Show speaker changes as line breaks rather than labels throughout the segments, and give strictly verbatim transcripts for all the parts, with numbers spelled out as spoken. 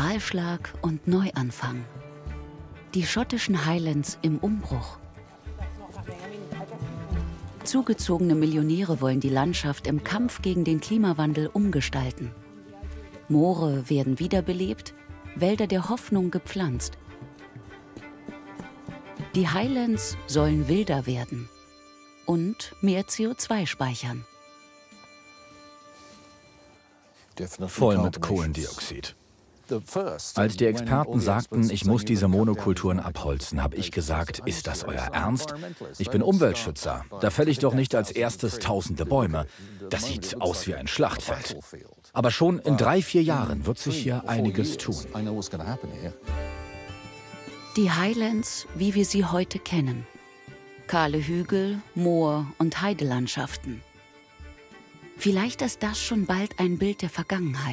Kahlschlag und Neuanfang. Die schottischen Highlands im Umbruch. Zugezogene Millionäre wollen die Landschaft im Kampf gegen den Klimawandel umgestalten. Moore werden wiederbelebt, Wälder der Hoffnung gepflanzt. Die Highlands sollen wilder werden und mehr C O zwei speichern.
Voll mit Kohlendioxid. Als die Experten sagten, ich muss diese Monokulturen abholzen, habe ich gesagt, ist das euer Ernst? Ich bin Umweltschützer. Da fälle ich doch nicht als erstes tausende Bäume. Das sieht aus wie ein Schlachtfeld. Aber schon in drei, vier Jahren wird sich hier einiges tun.
Die Highlands, wie wir sie heute kennen. Kahle Hügel, Moor- und Heidelandschaften. Vielleicht ist das schon bald ein Bild der Vergangenheit.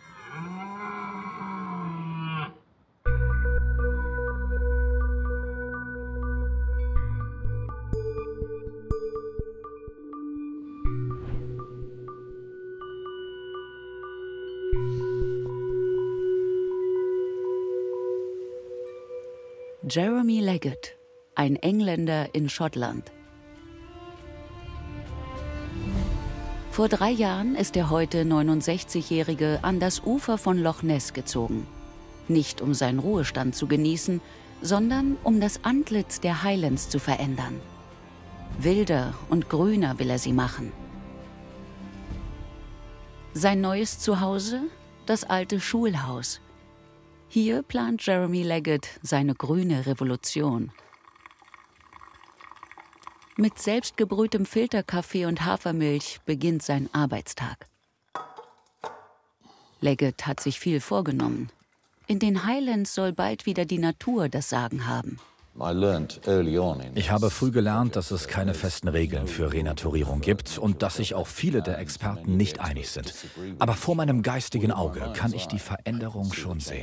Jeremy Leggett, ein Engländer in Schottland. Vor drei Jahren ist der heute neunundsechzigjährige an das Ufer von Loch Ness gezogen. Nicht um seinen Ruhestand zu genießen, sondern um das Antlitz der Highlands zu verändern. Wilder und grüner will er sie machen. Sein neues Zuhause? Das alte Schulhaus. Hier plant Jeremy Leggett seine grüne Revolution. Mit selbstgebrühtem Filterkaffee und Hafermilch beginnt sein Arbeitstag. Leggett hat sich viel vorgenommen. In den Highlands soll bald wieder die Natur das Sagen haben.
Ich habe früh gelernt, dass es keine festen Regeln für Renaturierung gibt und dass sich auch viele der Experten nicht einig sind. Aber vor meinem geistigen Auge kann ich die Veränderung schon sehen.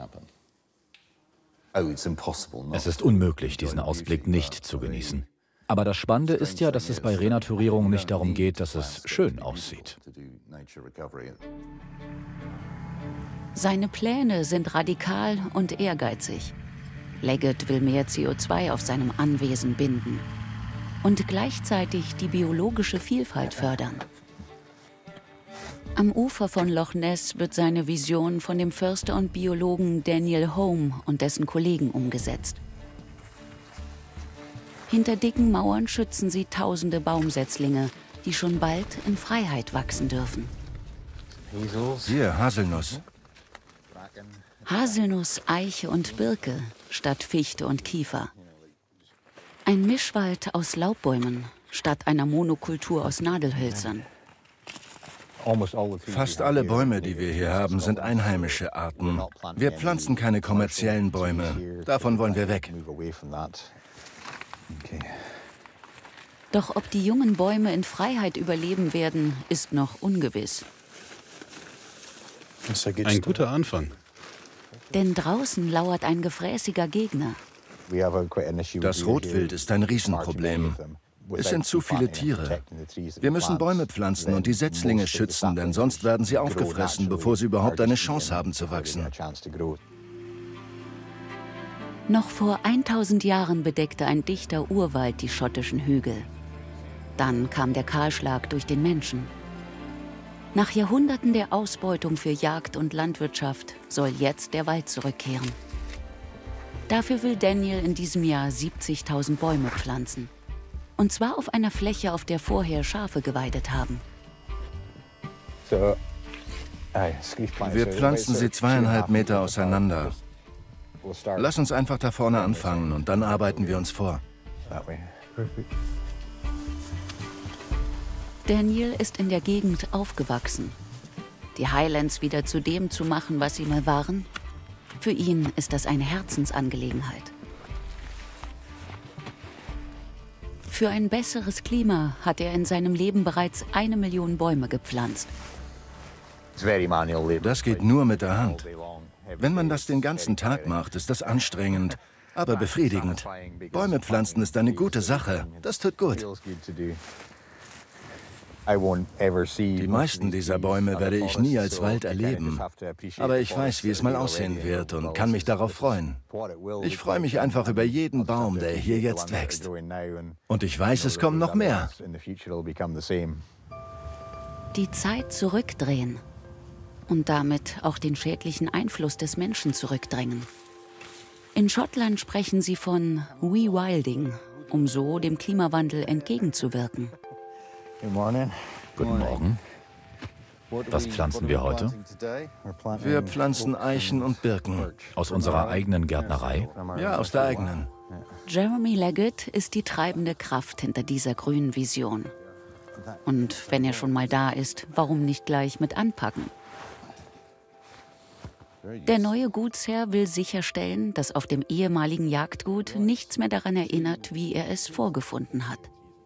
Es ist unmöglich, diesen Ausblick nicht zu genießen. Aber das Spannende ist ja, dass es bei Renaturierung nicht darum geht, dass es schön aussieht.
Seine Pläne sind radikal und ehrgeizig. Leggett will mehr C O zwei auf seinem Anwesen binden und gleichzeitig die biologische Vielfalt fördern. Am Ufer von Loch Ness wird seine Vision von dem Förster und Biologen Daniel Home und dessen Kollegen umgesetzt. Hinter dicken Mauern schützen sie tausende Baumsetzlinge, die schon bald in Freiheit wachsen dürfen.
Hier, Haselnuss.
Haselnuss, Eiche und Birke statt Fichte und Kiefer. Ein Mischwald aus Laubbäumen statt einer Monokultur aus Nadelhölzern.
Fast alle Bäume, die wir hier haben, sind einheimische Arten. Wir pflanzen keine kommerziellen Bäume. Davon wollen wir weg.
Doch ob die jungen Bäume in Freiheit überleben werden, ist noch ungewiss.
Ein guter Anfang.
Denn draußen lauert ein gefräßiger Gegner.
Das Rotwild ist ein Riesenproblem. Es sind zu viele Tiere. Wir müssen Bäume pflanzen und die Setzlinge schützen, denn sonst werden sie aufgefressen, bevor sie überhaupt eine Chance haben zu wachsen.
Noch vor tausend Jahren bedeckte ein dichter Urwald die schottischen Hügel. Dann kam der Kahlschlag durch den Menschen. Nach Jahrhunderten der Ausbeutung für Jagd und Landwirtschaft soll jetzt der Wald zurückkehren. Dafür will Daniel in diesem Jahr siebzigtausend Bäume pflanzen. Und zwar auf einer Fläche, auf der vorher Schafe geweidet haben.
Wir pflanzen sie zweieinhalb Meter auseinander. Lass uns einfach da vorne anfangen und dann arbeiten wir uns vor.
Daniel ist in der Gegend aufgewachsen. Die Highlands wieder zu dem zu machen, was sie mal waren, für ihn ist das eine Herzensangelegenheit. Für ein besseres Klima hat er in seinem Leben bereits eine Million Bäume gepflanzt.
Das geht nur mit der Hand. Wenn man das den ganzen Tag macht, ist das anstrengend, aber befriedigend. Bäume pflanzen ist eine gute Sache. Das tut gut. Die meisten dieser Bäume werde ich nie als Wald erleben. Aber ich weiß, wie es mal aussehen wird und kann mich darauf freuen. Ich freue mich einfach über jeden Baum, der hier jetzt wächst. Und ich weiß, es kommen noch mehr.
Die Zeit zurückdrehen und damit auch den schädlichen Einfluss des Menschen zurückdrängen. In Schottland sprechen sie von Rewilding, um so dem Klimawandel entgegenzuwirken.
Guten Morgen. Was pflanzen wir heute?
Wir pflanzen Eichen und Birken.
Aus unserer eigenen Gärtnerei?
Ja, aus der eigenen.
Jeremy Leggett ist die treibende Kraft hinter dieser grünen Vision. Und wenn er schon mal da ist, warum nicht gleich mit anpacken? Der neue Gutsherr will sicherstellen, dass auf dem ehemaligen Jagdgut nichts mehr daran erinnert, wie er es vorgefunden hat.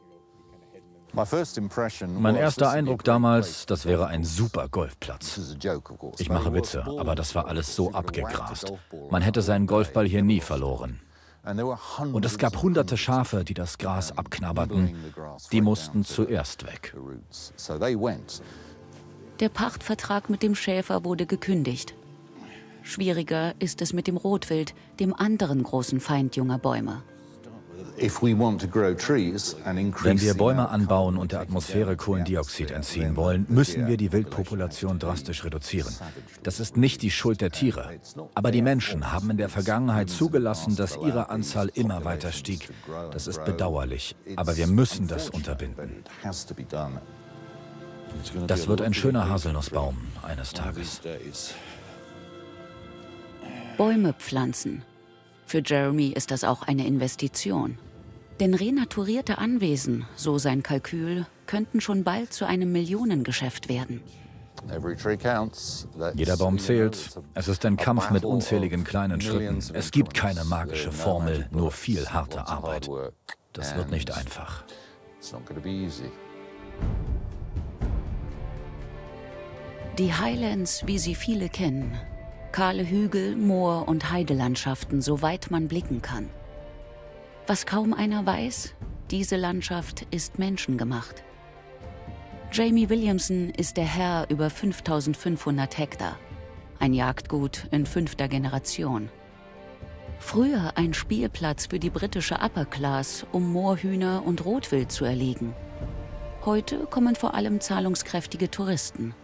Mein erster Eindruck damals, das wäre ein super Golfplatz. Ich mache Witze, aber das war alles so abgegrast. Man hätte seinen Golfball hier nie verloren. Und es gab hunderte Schafe, die das Gras abknabberten. Die mussten zuerst weg.
Der Pachtvertrag mit dem Schäfer wurde gekündigt. Schwieriger ist es mit dem Rotwild, dem anderen großen Feind junger Bäume.
Wenn wir Bäume anbauen und der Atmosphäre Kohlendioxid entziehen wollen, müssen wir die Wildpopulation drastisch reduzieren. Das ist nicht die Schuld der Tiere. Aber die Menschen haben in der Vergangenheit zugelassen, dass ihre Anzahl immer weiter stieg. Das ist bedauerlich, aber wir müssen das unterbinden. Das wird ein schöner Haselnussbaum eines Tages.
Bäume pflanzen. Für Jeremy ist das auch eine Investition. Denn renaturierte Anwesen, so sein Kalkül, könnten schon bald zu einem Millionengeschäft werden.
Jeder Baum zählt. Es ist ein Kampf mit unzähligen kleinen Schritten. Es gibt keine magische Formel, nur viel harte Arbeit. Das wird nicht einfach.
Die Highlands, wie sie viele kennen. Kahle Hügel, Moor- und Heidelandschaften, soweit man blicken kann. Was kaum einer weiß, diese Landschaft ist menschengemacht. Jamie Williamson ist der Herr über fünftausendfünfhundert Hektar. Ein Jagdgut in fünfter Generation. Früher ein Spielplatz für die britische Upper Class, um Moorhühner und Rotwild zu erlegen. Heute kommen vor allem zahlungskräftige Touristen.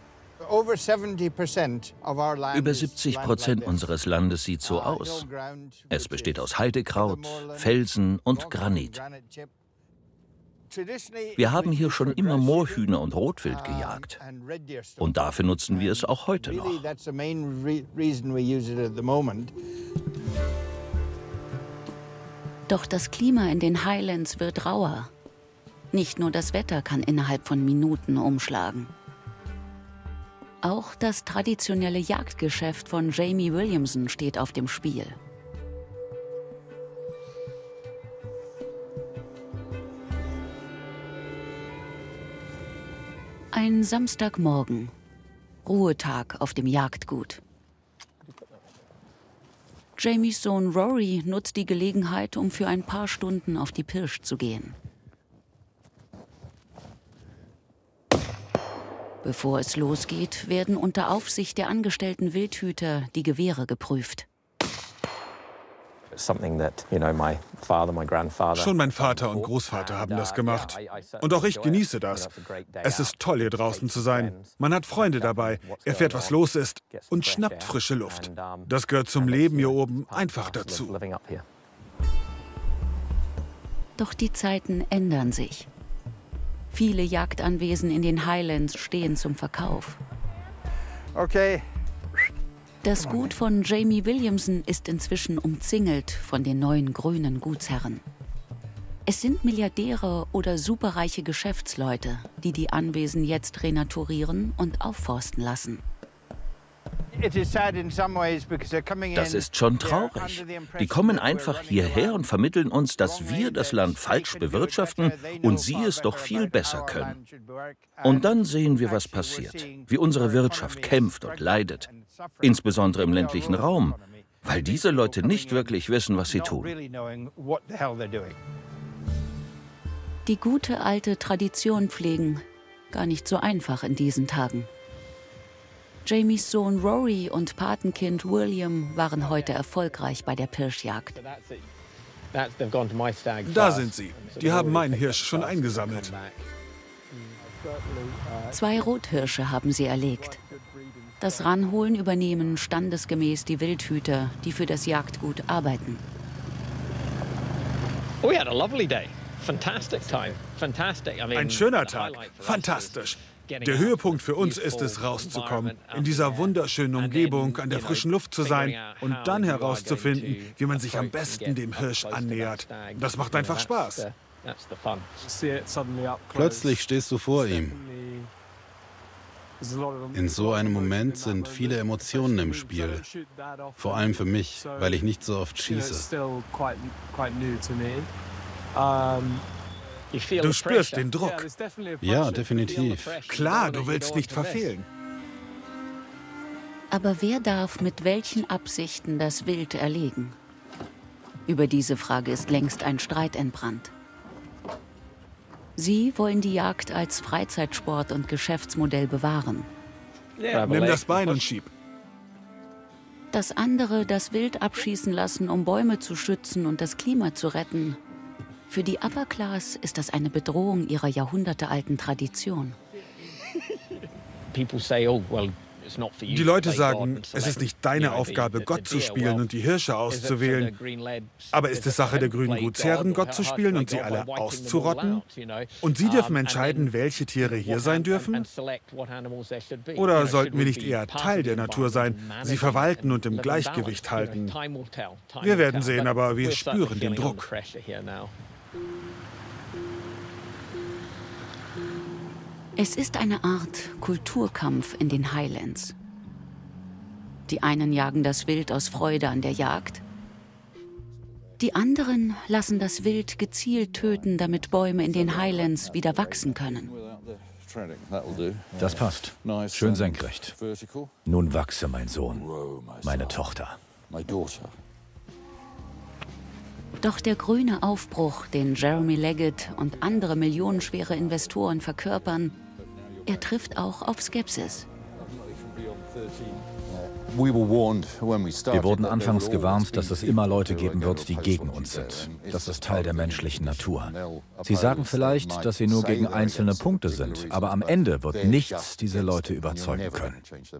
Über siebzig Prozent unseres Landes sieht so aus. Es besteht aus Heidekraut, Felsen und Granit. Wir haben hier schon immer Moorhühner und Rotwild gejagt. Und dafür nutzen wir es auch heute noch.
Doch das Klima in den Highlands wird rauer. Nicht nur das Wetter kann innerhalb von Minuten umschlagen. Auch das traditionelle Jagdgeschäft von Jamie Williamson steht auf dem Spiel. Ein Samstagmorgen. Ruhetag auf dem Jagdgut. Jamies Sohn Rory nutzt die Gelegenheit, um für ein paar Stunden auf die Pirsch zu gehen. Bevor es losgeht, werden unter Aufsicht der angestellten Wildhüter die Gewehre geprüft.
Schon mein Vater und Großvater haben das gemacht. Und auch ich genieße das. Es ist toll, hier draußen zu sein. Man hat Freunde dabei, erfährt, was los ist und schnappt frische Luft. Das gehört zum Leben hier oben einfach dazu.
Doch die Zeiten ändern sich. Viele Jagdanwesen in den Highlands stehen zum Verkauf.
Okay.
Das Gut von Jamie Williamson ist inzwischen umzingelt von den neuen grünen Gutsherren. Es sind Milliardäre oder superreiche Geschäftsleute, die die Anwesen jetzt renaturieren und aufforsten lassen.
Das ist schon traurig. Die kommen einfach hierher und vermitteln uns, dass wir das Land falsch bewirtschaften und sie es doch viel besser können. Und dann sehen wir, was passiert, wie unsere Wirtschaft kämpft und leidet, insbesondere im ländlichen Raum, weil diese Leute nicht wirklich wissen, was sie tun.
Die gute alte Tradition pflegen, gar nicht so einfach in diesen Tagen. Jamies Sohn Rory und Patenkind William waren heute erfolgreich bei der Pirschjagd.
Da sind sie. Die haben meinen Hirsch schon eingesammelt.
Zwei Rothirsche haben sie erlegt. Das Ranholen übernehmen standesgemäß die Wildhüter, die für das Jagdgut arbeiten.
Ein schöner Tag. Fantastisch. Der Höhepunkt für uns ist es, rauszukommen, in dieser wunderschönen Umgebung, an der frischen Luft zu sein und dann herauszufinden, wie man sich am besten dem Hirsch annähert. Das macht einfach Spaß.
Plötzlich stehst du vor ihm. In so einem Moment sind viele Emotionen im Spiel. Vor allem für mich, weil ich nicht so oft schieße.
Du spürst den Druck.
Ja, definitiv.
Klar, du willst nicht verfehlen.
Aber wer darf mit welchen Absichten das Wild erlegen? Über diese Frage ist längst ein Streit entbrannt. Sie wollen die Jagd als Freizeitsport und Geschäftsmodell bewahren.
Nimm das Bein und schieb.
Dass andere das Wild abschießen lassen, um Bäume zu schützen und das Klima zu retten, für die Upper Class ist das eine Bedrohung ihrer jahrhundertealten Tradition.
Die Leute sagen, es ist nicht deine Aufgabe, Gott zu spielen und die Hirsche auszuwählen. Aber ist es Sache der grünen Gutsherren, Gott zu spielen und sie alle auszurotten? Und sie dürfen entscheiden, welche Tiere hier sein dürfen? Oder sollten wir nicht eher Teil der Natur sein, sie verwalten und im Gleichgewicht halten? Wir werden sehen, aber wir spüren den Druck.
Es ist eine Art Kulturkampf in den Highlands. Die einen jagen das Wild aus Freude an der Jagd. Die anderen lassen das Wild gezielt töten, damit Bäume in den Highlands wieder wachsen können.
Das passt. Schön senkrecht. Nun wachse, mein Sohn, meine Tochter.
Doch der grüne Aufbruch, den Jeremy Leggett und andere millionenschwere Investoren verkörpern, er trifft auch auf Skepsis.
Wir wurden anfangs gewarnt, dass es immer Leute geben wird, die gegen uns sind. Das ist Teil der menschlichen Natur. Sie sagen vielleicht, dass sie nur gegen einzelne Punkte sind, aber am Ende wird nichts diese Leute überzeugen können.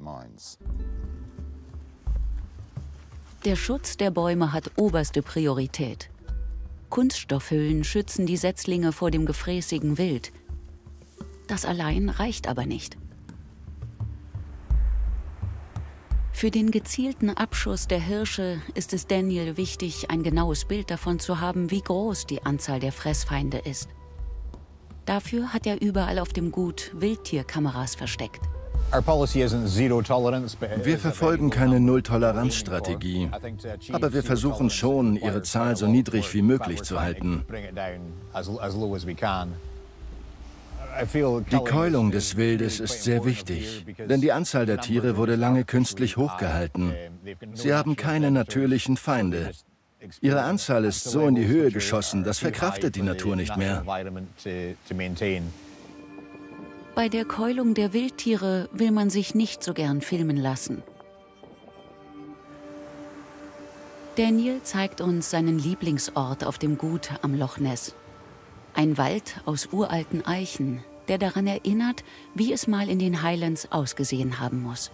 Der Schutz der Bäume hat oberste Priorität. Kunststoffhüllen schützen die Setzlinge vor dem gefräßigen Wild. Das allein reicht aber nicht. Für den gezielten Abschuss der Hirsche ist es Daniel wichtig, ein genaues Bild davon zu haben, wie groß die Anzahl der Fressfeinde ist. Dafür hat er überall auf dem Gut Wildtierkameras versteckt.
Wir verfolgen keine Null-Toleranz-Strategie, aber wir versuchen schon, ihre Zahl so niedrig wie möglich zu halten. Die Keulung des Wildes ist sehr wichtig, denn die Anzahl der Tiere wurde lange künstlich hochgehalten. Sie haben keine natürlichen Feinde. Ihre Anzahl ist so in die Höhe geschossen, das verkraftet die Natur nicht mehr.
Bei der Keulung der Wildtiere will man sich nicht so gern filmen lassen. Daniel zeigt uns seinen Lieblingsort auf dem Gut am Loch Ness. Ein Wald aus uralten Eichen, der daran erinnert, wie es mal in den Highlands ausgesehen haben muss.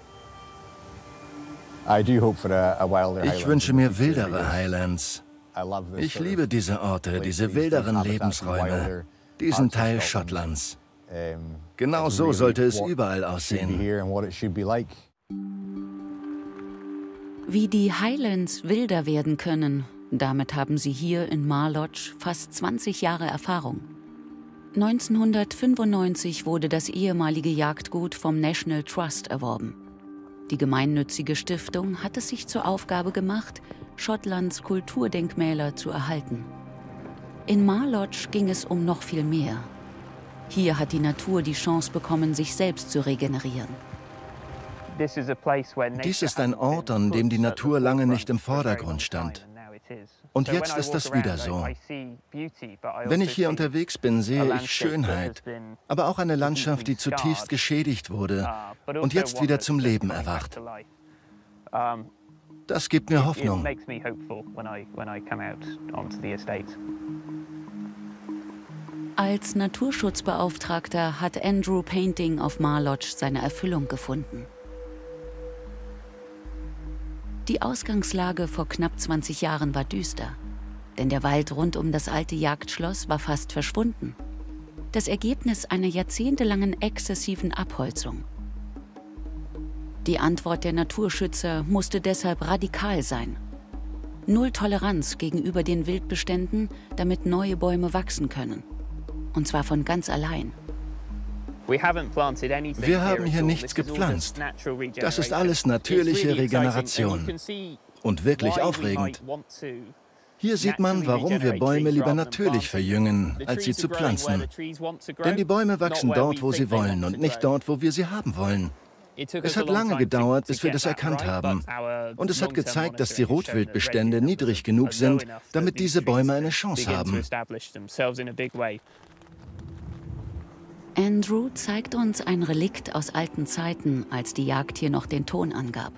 Ich wünsche mir wildere Highlands. Ich liebe diese Orte, diese wilderen Lebensräume, diesen Teil Schottlands. Genau so sollte es überall aussehen.
Wie die Highlands wilder werden können, damit haben sie hier in Marlodge fast zwanzig Jahre Erfahrung. neunzehnhundertfünfundneunzig wurde das ehemalige Jagdgut vom National Trust erworben. Die gemeinnützige Stiftung hat es sich zur Aufgabe gemacht, Schottlands Kulturdenkmäler zu erhalten. In Marlodge ging es um noch viel mehr. Hier hat die Natur die Chance bekommen, sich selbst zu regenerieren.
Dies ist ein Ort, an dem die Natur lange nicht im Vordergrund stand. Und jetzt ist das wieder so. Wenn ich hier unterwegs bin, sehe ich Schönheit, aber auch eine Landschaft, die zutiefst geschädigt wurde und jetzt wieder zum Leben erwacht. Das gibt mir Hoffnung.
Als Naturschutzbeauftragter hat Andrew Painting auf Mar Lodge seine Erfüllung gefunden. Die Ausgangslage vor knapp zwanzig Jahren war düster, denn der Wald rund um das alte Jagdschloss war fast verschwunden. Das Ergebnis einer jahrzehntelangen exzessiven Abholzung. Die Antwort der Naturschützer musste deshalb radikal sein. Null Toleranz gegenüber den Wildbeständen, damit neue Bäume wachsen können. Und zwar von ganz allein.
Wir haben hier nichts gepflanzt. Das ist alles natürliche Regeneration. Und wirklich aufregend. Hier sieht man, warum wir Bäume lieber natürlich verjüngen, als sie zu pflanzen. Denn die Bäume wachsen dort, wo sie wollen und nicht dort, wo wir sie haben wollen. Es hat lange gedauert, bis wir das erkannt haben. Und es hat gezeigt, dass die Rotwildbestände niedrig genug sind, damit diese Bäume eine Chance haben.
Andrew zeigt uns ein Relikt aus alten Zeiten, als die Jagd hier noch den Ton angab.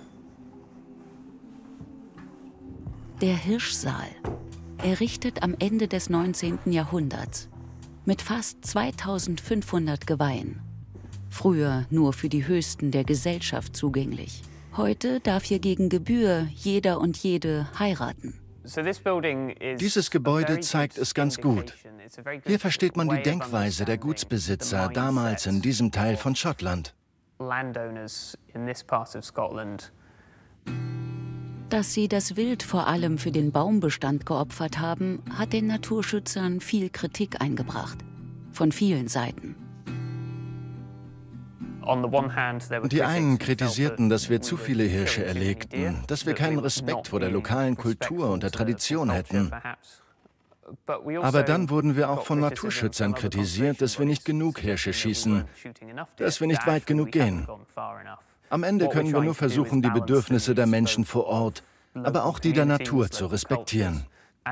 Der Hirschsaal, errichtet am Ende des neunzehnten Jahrhunderts, mit fast zweitausendfünfhundert Geweihen. Früher nur für die Höchsten der Gesellschaft zugänglich. Heute darf hier gegen Gebühr jeder und jede heiraten.
Dieses Gebäude zeigt es ganz gut. Hier versteht man die Denkweise der Gutsbesitzer damals in diesem Teil von Schottland.
Dass sie das Wild vor allem für den Baumbestand geopfert haben, hat den Naturschützern viel Kritik eingebracht. Von vielen Seiten.
Die einen kritisierten, dass wir zu viele Hirsche erlegten, dass wir keinen Respekt vor der lokalen Kultur und der Tradition hätten. Aber dann wurden wir auch von Naturschützern kritisiert, dass wir nicht genug Hirsche schießen, dass wir nicht weit genug gehen. Am Ende können wir nur versuchen, die Bedürfnisse der Menschen vor Ort, aber auch die der Natur zu respektieren.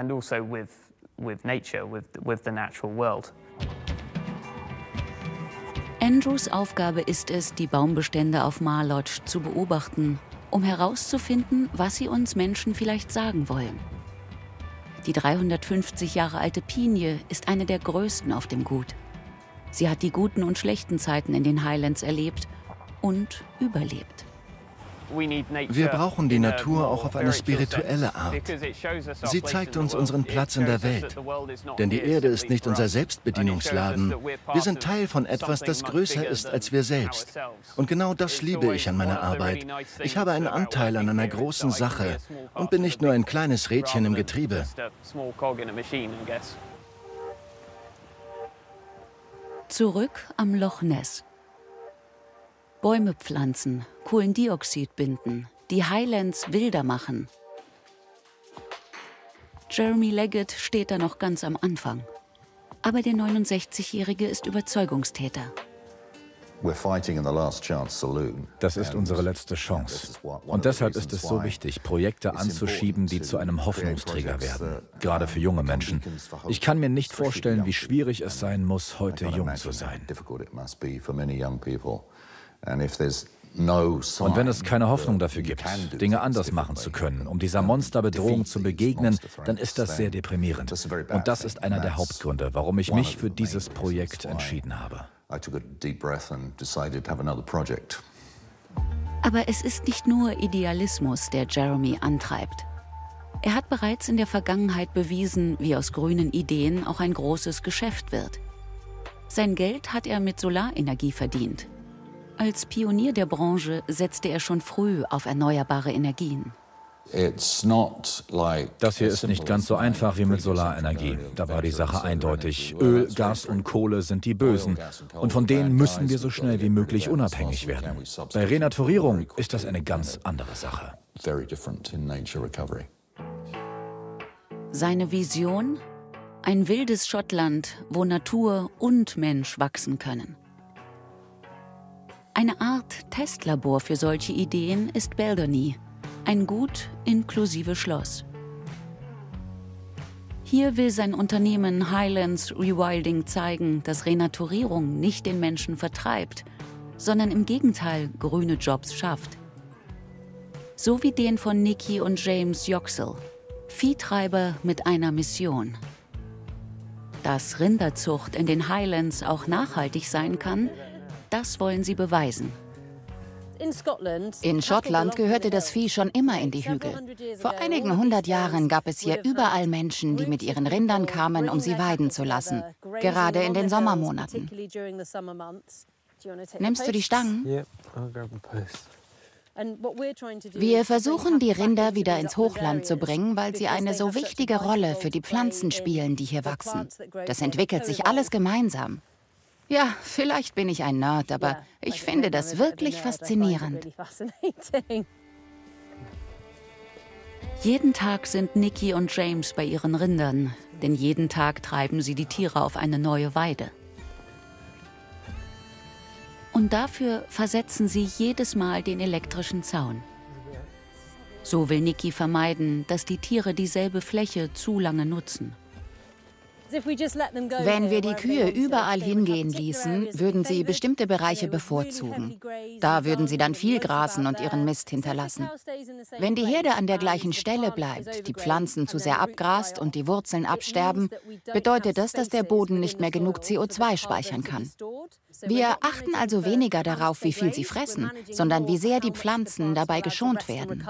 Andrews Aufgabe ist es, die Baumbestände auf Mar Lodge zu beobachten, um herauszufinden, was sie uns Menschen vielleicht sagen wollen. Die dreihundertfünfzig Jahre alte Pinie ist eine der größten auf dem Gut. Sie hat die guten und schlechten Zeiten in den Highlands erlebt und überlebt.
Wir brauchen die Natur auch auf eine spirituelle Art. Sie zeigt uns unseren Platz in der Welt. Denn die Erde ist nicht unser Selbstbedienungsladen. Wir sind Teil von etwas, das größer ist als wir selbst. Und genau das liebe ich an meiner Arbeit. Ich habe einen Anteil an einer großen Sache und bin nicht nur ein kleines Rädchen im Getriebe.
Zurück am Loch Ness. Bäume pflanzen, Kohlendioxid binden, die Highlands wilder machen. Jeremy Leggett steht da noch ganz am Anfang. Aber der neunundsechzigjährige ist Überzeugungstäter.
Das ist unsere letzte Chance. Und deshalb ist es so wichtig, Projekte anzuschieben, die zu einem Hoffnungsträger werden, gerade für junge Menschen. Ich kann mir nicht vorstellen, wie schwierig es sein muss, heute jung zu sein. Und wenn es keine Hoffnung dafür gibt, Dinge anders machen zu können, um dieser Monsterbedrohung zu begegnen, dann ist das sehr deprimierend. Und das ist einer der Hauptgründe, warum ich mich für dieses Projekt entschieden habe.
Aber es ist nicht nur Idealismus, der Jeremy antreibt. Er hat bereits in der Vergangenheit bewiesen, wie aus grünen Ideen auch ein großes Geschäft wird. Sein Geld hat er mit Solarenergie verdient. Als Pionier der Branche setzte er schon früh auf erneuerbare Energien.
Das hier ist nicht ganz so einfach wie mit Solarenergie. Da war die Sache eindeutig. Öl, Gas und Kohle sind die Bösen. Und von denen müssen wir so schnell wie möglich unabhängig werden. Bei Renaturierung ist das eine ganz andere Sache.
Seine Vision? Ein wildes Schottland, wo Natur und Mensch wachsen können. Eine Art Testlabor für solche Ideen ist Balderney, ein Gut inklusive Schloss. Hier will sein Unternehmen Highlands Rewilding zeigen, dass Renaturierung nicht den Menschen vertreibt, sondern im Gegenteil grüne Jobs schafft. So wie den von Nikki und James Yoxall, Viehtreiber mit einer Mission. Dass Rinderzucht in den Highlands auch nachhaltig sein kann, das wollen sie beweisen.
In Schottland gehörte das Vieh schon immer in die Hügel. Vor einigen hundert Jahren gab es hier überall Menschen, die mit ihren Rindern kamen, um sie weiden zu lassen, gerade in den Sommermonaten. Nimmst du die Stangen? Wir versuchen, die Rinder wieder ins Hochland zu bringen, weil sie eine so wichtige Rolle für die Pflanzen spielen, die hier wachsen. Das entwickelt sich alles gemeinsam. Ja, vielleicht bin ich ein Nerd, aber ich finde das wirklich faszinierend.
Jeden Tag sind Nikki und James bei ihren Rindern, denn jeden Tag treiben sie die Tiere auf eine neue Weide. Und dafür versetzen sie jedes Mal den elektrischen Zaun. So will Nikki vermeiden, dass die Tiere dieselbe Fläche zu lange nutzen.
Wenn wir die Kühe überall hingehen ließen, würden sie bestimmte Bereiche bevorzugen. Da würden sie dann viel grasen und ihren Mist hinterlassen. Wenn die Herde an der gleichen Stelle bleibt, die Pflanzen zu sehr abgrast und die Wurzeln absterben, bedeutet das, dass der Boden nicht mehr genug C O zwei speichern kann. Wir achten also weniger darauf, wie viel sie fressen, sondern wie sehr die Pflanzen dabei geschont werden.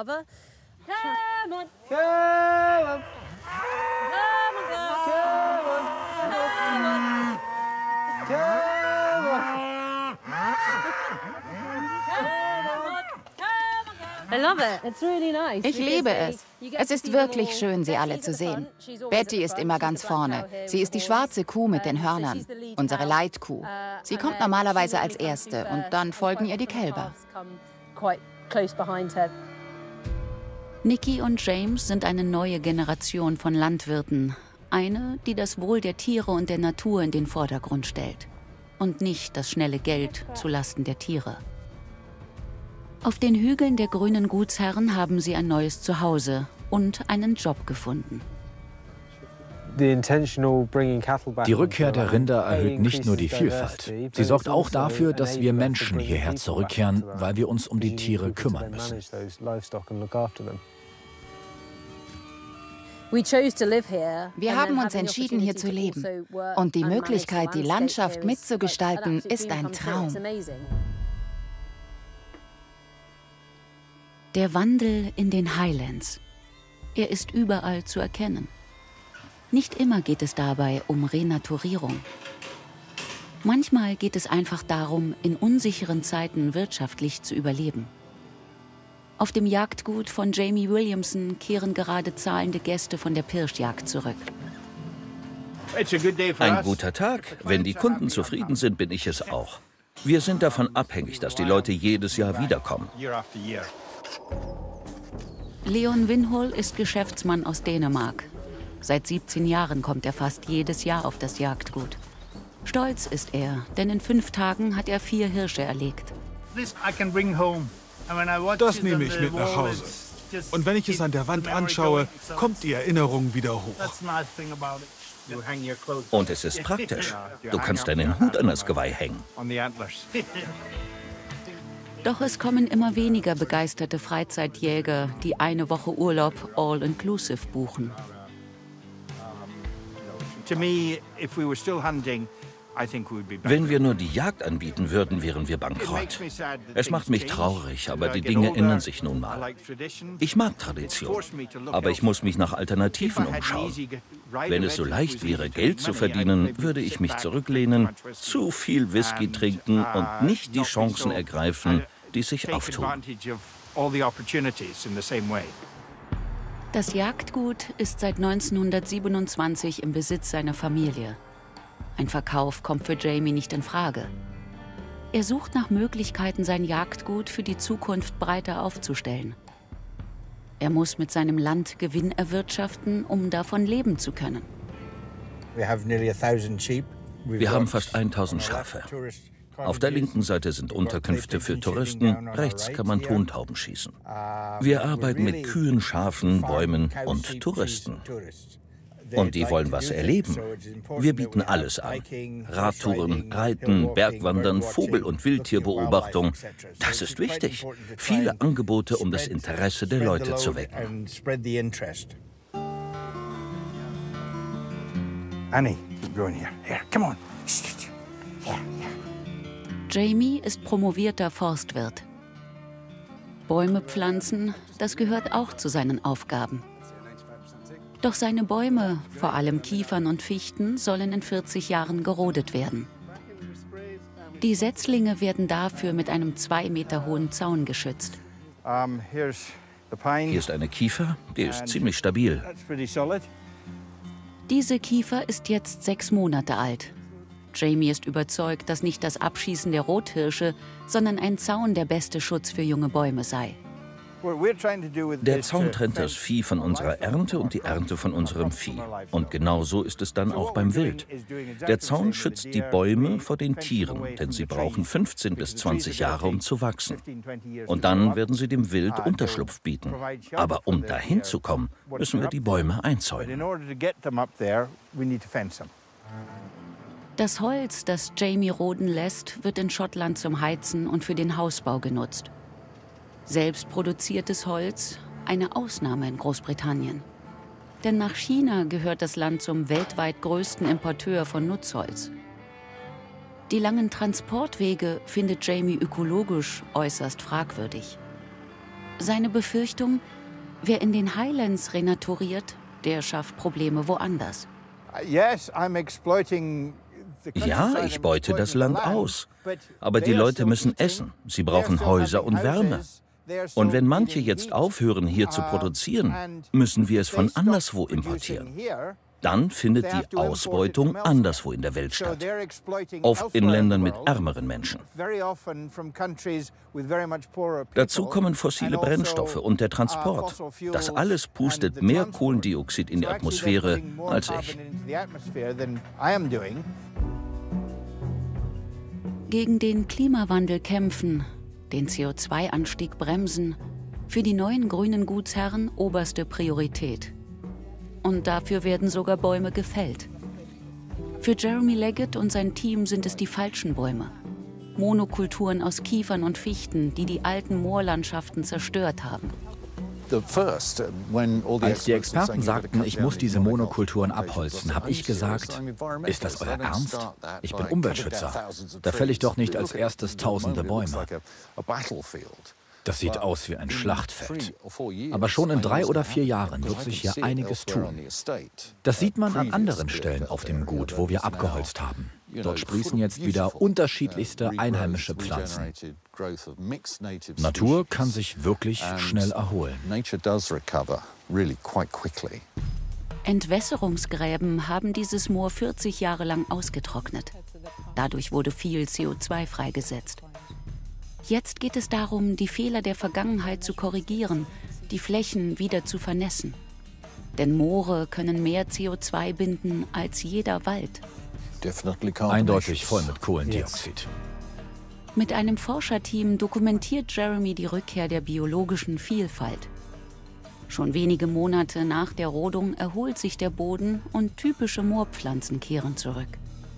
Ich liebe es. Es ist wirklich schön, sie alle zu sehen. Betty ist immer ganz vorne. Sie ist die schwarze Kuh mit den Hörnern, unsere Leitkuh. Sie kommt normalerweise als Erste und dann folgen ihr die Kälber.
Nikki und James sind eine neue Generation von Landwirten. Eine, die das Wohl der Tiere und der Natur in den Vordergrund stellt. Und nicht das schnelle Geld zulasten der Tiere. Auf den Hügeln der grünen Gutsherren haben sie ein neues Zuhause und einen Job gefunden.
Die Rückkehr der Rinder erhöht nicht nur die Vielfalt. Sie sorgt auch dafür, dass wir Menschen hierher zurückkehren, weil wir uns um die Tiere kümmern müssen.
Wir haben uns entschieden, hier zu leben. Und die Möglichkeit, die Landschaft mitzugestalten, ist ein Traum.
Der Wandel in den Highlands. Er ist überall zu erkennen. Nicht immer geht es dabei um Renaturierung. Manchmal geht es einfach darum, in unsicheren Zeiten wirtschaftlich zu überleben. Auf dem Jagdgut von Jamie Williamson kehren gerade zahlende Gäste von der Pirschjagd zurück.
Ein guter Tag. Wenn die Kunden zufrieden sind, bin ich es auch. Wir sind davon abhängig, dass die Leute jedes Jahr wiederkommen.
Leon Winhol ist Geschäftsmann aus Dänemark. Seit siebzehn Jahren kommt er fast jedes Jahr auf das Jagdgut. Stolz ist er, denn in fünf Tagen hat er vier Hirsche erlegt.
Das nehme ich mit nach Hause. Und wenn ich es an der Wand anschaue, kommt die Erinnerung wieder hoch.
Und es ist praktisch. Du kannst deinen Hut an das Geweih hängen.
Doch es kommen immer weniger begeisterte Freizeitjäger, die eine Woche Urlaub all-inclusive buchen.
Wenn wir nur die Jagd anbieten würden, wären wir bankrott. Es macht mich traurig, aber die Dinge ändern sich nun mal. Ich mag Tradition, aber ich muss mich nach Alternativen umschauen. Wenn es so leicht wäre, Geld zu verdienen, würde ich mich zurücklehnen, zu viel Whisky trinken und nicht die Chancen ergreifen, die sich auftun.
Das Jagdgut ist seit neunzehnhundertsiebenundzwanzig im Besitz seiner Familie. Ein Verkauf kommt für Jamie nicht in Frage. Er sucht nach Möglichkeiten, sein Jagdgut für die Zukunft breiter aufzustellen. Er muss mit seinem Land Gewinn erwirtschaften, um davon leben zu können.
Wir haben fast tausend Schafe. Auf der linken Seite sind Unterkünfte für Touristen, rechts kann man Tontauben schießen. Wir arbeiten mit Kühen, Schafen, Bäumen und Touristen. Und die wollen was erleben. Wir bieten alles an. Radtouren, Reiten, Bergwandern, Vogel- und Wildtierbeobachtung. Das ist wichtig. Viele Angebote, um das Interesse der Leute zu wecken.
Annie, go in here. Here, come on.
Jamie ist promovierter Forstwirt. Bäume pflanzen, das gehört auch zu seinen Aufgaben. Doch seine Bäume, vor allem Kiefern und Fichten, sollen in vierzig Jahren gerodet werden. Die Setzlinge werden dafür mit einem zwei Meter hohen Zaun geschützt.
Hier ist eine Kiefer, die ist ziemlich stabil.
Diese Kiefer ist jetzt sechs Monate alt. Jamie ist überzeugt, dass nicht das Abschießen der Rothirsche, sondern ein Zaun der beste Schutz für junge Bäume sei.
Der Zaun trennt das Vieh von unserer Ernte und die Ernte von unserem Vieh. Und genau so ist es dann auch beim Wild. Der Zaun schützt die Bäume vor den Tieren, denn sie brauchen fünfzehn bis zwanzig Jahre, um zu wachsen. Und dann werden sie dem Wild Unterschlupf bieten. Aber um dahin zu kommen, müssen wir die Bäume einzäunen.
Das Holz, das Jamie roden lässt, wird in Schottland zum Heizen und für den Hausbau genutzt. Selbstproduziertes Holz, eine Ausnahme in Großbritannien. Denn nach China gehört das Land zum weltweit größten Importeur von Nutzholz. Die langen Transportwege findet Jamie ökologisch äußerst fragwürdig. Seine Befürchtung, wer in den Highlands renaturiert, der schafft Probleme woanders.
Ja, ich beute das Land aus. Aber die Leute müssen essen. Sie brauchen Häuser und Wärme. Und wenn manche jetzt aufhören, hier zu produzieren, müssen wir es von anderswo importieren. Dann findet die Ausbeutung anderswo in der Welt statt. Oft in Ländern mit ärmeren Menschen. Dazu kommen fossile Brennstoffe und der Transport. Das alles pustet mehr Kohlendioxid in die Atmosphäre als ich.
Gegen den Klimawandel kämpfen, den C O zwei Anstieg bremsen, für die neuen grünen Gutsherren oberste Priorität. Und dafür werden sogar Bäume gefällt. Für Jeremy Leggett und sein Team sind es die falschen Bäume. Monokulturen aus Kiefern und Fichten, die die alten Moorlandschaften zerstört haben.
Als die Experten sagten, ich muss diese Monokulturen abholzen, habe ich gesagt, ist das euer Ernst? Ich bin Umweltschützer. Da fälle ich doch nicht als erstes tausende Bäume. Das sieht aus wie ein Schlachtfeld. Aber schon in drei oder vier Jahren wird sich hier einiges tun. Das sieht man an anderen Stellen auf dem Gut, wo wir abgeholzt haben. Dort sprießen jetzt wieder unterschiedlichste einheimische Pflanzen. Natur kann sich wirklich schnell erholen.
Entwässerungsgräben haben dieses Moor vierzig Jahre lang ausgetrocknet. Dadurch wurde viel C O zwei freigesetzt. Jetzt geht es darum, die Fehler der Vergangenheit zu korrigieren, die Flächen wieder zu vernässen. Denn Moore können mehr C O zwei binden als jeder Wald.
Eindeutig voll mit Kohlendioxid.
Mit einem Forscherteam dokumentiert Jeremy die Rückkehr der biologischen Vielfalt. Schon wenige Monate nach der Rodung erholt sich der Boden und typische Moorpflanzen kehren zurück.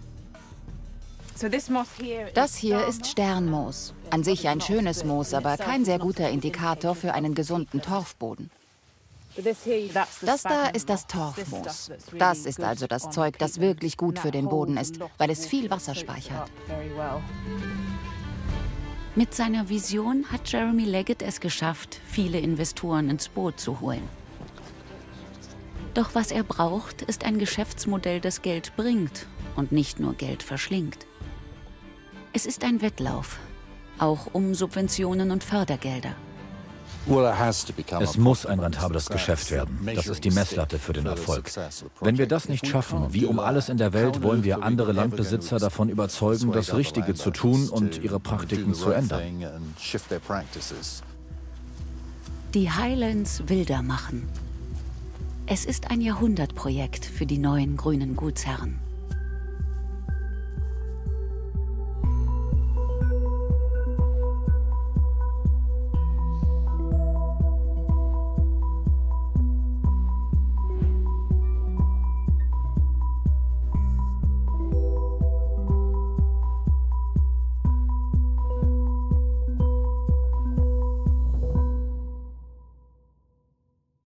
Das hier ist Sternmoos. An sich ein schönes Moos, aber kein sehr guter Indikator für einen gesunden Torfboden. Das da ist das Torfmoos. Das ist also das Zeug, das wirklich gut für den Boden ist, weil es viel Wasser speichert.
Mit seiner Vision hat Jeremy Leggett es geschafft, viele Investoren ins Boot zu holen. Doch was er braucht, ist ein Geschäftsmodell, das Geld bringt und nicht nur Geld verschlingt. Es ist ein Wettlauf, auch um Subventionen und Fördergelder.
Es muss ein rentables Geschäft werden. Das ist die Messlatte für den Erfolg. Wenn wir das nicht schaffen, wie um alles in der Welt, wollen wir andere Landbesitzer davon überzeugen, das Richtige zu tun und ihre Praktiken zu ändern.
Die Highlands wilder machen. Es ist ein Jahrhundertprojekt für die neuen grünen Gutsherren.